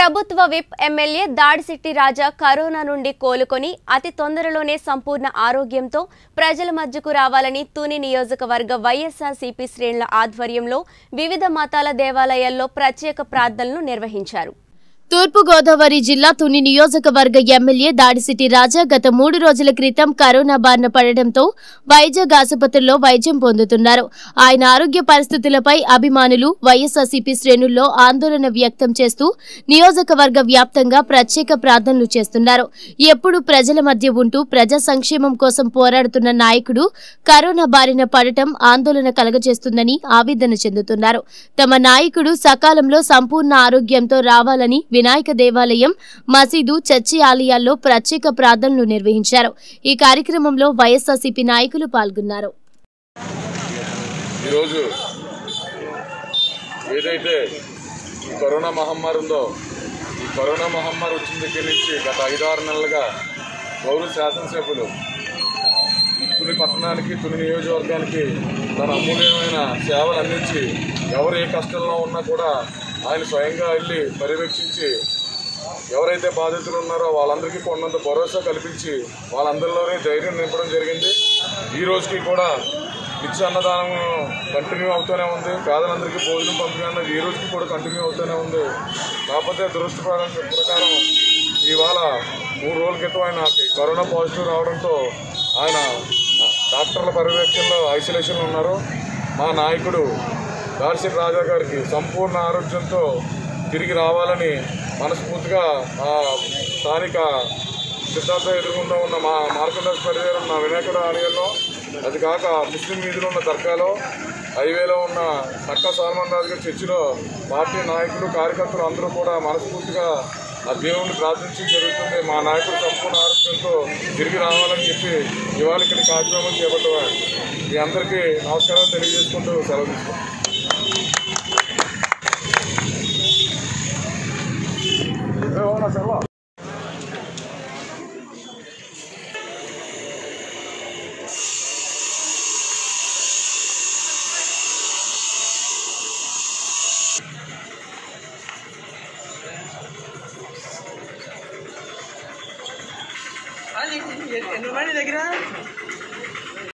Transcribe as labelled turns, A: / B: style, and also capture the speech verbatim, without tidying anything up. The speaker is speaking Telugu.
A: ప్రభుత్వ whip MLA Dadisetti Raja corona నుండి కోలుకొని అతి తొందరలోనే సంపూర్ణ ఆరోగ్యంతో ప్రజల మధ్యకు రావాలని తుని నియోజకవర్గ వైఎస్ఆర్సీపీ శ్రేణుల ఆధ్వర్యంలో వివిధ మతాల దేవాలయాల్లో ప్రత్యేక ప్రార్థనలు నిర్వహించారు. తూర్పు గోదావరి జిల్లా తుని నియోజకవర్గ ఎమ్మెల్యే దాడిశెట్టి రాజా గత మూడు రోజుల క్రితం కరోనా బారిన పడడంతో వైజాగ్ ఆసుపత్రిలో వైద్యం పొందుతున్నారు. ఆయన ఆరోగ్య పరిస్థితులపై అభిమానులు వైఎస్ఆర్సీపీ శ్రేణుల్లో ఆందోళన వ్యక్తం చేస్తూ నియోజకవర్గ వ్యాప్తంగా ప్రత్యేక ప్రార్థనలు చేస్తున్నారు. ఎప్పుడు ప్రజల మధ్య ఉంటూ ప్రజా సంక్షేమం కోసం పోరాడుతున్న నాయకుడు కరోనా బారిన పడటం ఆందోళన కలగజేస్తుందని ఆవేదన చెందుతున్నారు. తమ నాయకుడు సకాలంలో సంపూర్ణ ఆరోగ్యంతో రావాలని వినాయక దేవాలయం, మసీదు, చర్చి ఆలయాల్లో ప్రత్యేక ప్రార్థనలు నిర్వహించారు. ఈ కార్యక్రమంలో వైఎస్ఆర్సీపీ నాయకులు పాల్గొన్నారు.
B: ఈరోజు ఏదైతే ఈ కరోనా మహమ్మారి ఉందో, ఈ కరోనా మహమ్మారి వచ్చిన దగ్గర నుంచి గత ఐదారు నెలలుగా గౌరవ శాసనసభ్యులు ఈ తుని పట్టణానికి, తుని నియోజకవర్గానికి తన అమూల్యమైన సేవలు అందించి ఎవరు ఏ కష్టంలో ఉన్నా కూడా ఆయన స్వయంగా వెళ్ళి పర్యవేక్షించి ఎవరైతే బాధితులు ఉన్నారో వాళ్ళందరికీ కొండంత భరోసా కల్పించి వాళ్ళందరిలోనే ధైర్యం నింపడం జరిగింది. ఈ రోజుకి కూడా నిత్య అన్నదానం కంటిన్యూ అవుతూనే ఉంది. పేదలందరికీ భోజనం పంపిణీ అన్నది ఈ రోజుకి కూడా కంటిన్యూ అవుతూనే ఉంది. కాకపోతే దురదృష్ట ప్రకారం ఇవాళ మూడు రోజుల క్రితం ఆయన కరోనా పాజిటివ్ రావడంతో ఆయన డాక్టర్ల పర్యవేక్షణలో ఐసోలేషన్లో ఉన్నారు. మా నాయకుడు దాడిశెట్టి రాజా గారికి సంపూర్ణ ఆరోగ్యంతో తిరిగి రావాలని మనస్ఫూర్తిగా స్థానిక సిద్ధార్థ ఎదురుగుండా ఉన్న మా మార్కండేశ్ పరిధిలో ఉన్న వినాయకుడు ఆలయంలో, అది కాక ముస్లిం వీధిలో ఉన్న దర్గాలో, హైవేలో ఉన్న నక్కా సల్మాన్ రాజు గారి చర్చిలో పార్టీ నాయకులు, కార్యకర్తలు అందరూ కూడా మనస్ఫూర్తిగా ఆ దేవుడిని ప్రార్థించి జరుగుతుంది. మా నాయకుడు సంపూర్ణ ఆరోగ్యంతో తిరిగి రావాలని చెప్పి ఇవాళ ఇక్కడ కార్యక్రమం చేపట్టేవారు. మీ అందరికీ నమస్కారం తెలియజేసుకుంటూ సెలవు తీసుకుంటాం. సెలవు
C: ఎన్ని దగ్గర